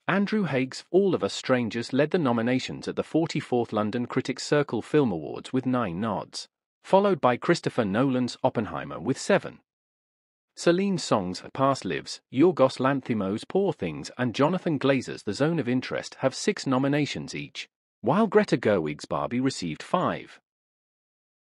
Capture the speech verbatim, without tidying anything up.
Andrew Haigh's All of Us Strangers led the nominations at the forty-fourth London Critics' Circle Film Awards with nine nods, followed by Christopher Nolan's Oppenheimer with seven. Celine Song's Past Lives, Yorgos Lanthimos' Poor Things and Jonathan Glazer's The Zone of Interest have six nominations each, while Greta Gerwig's Barbie received five.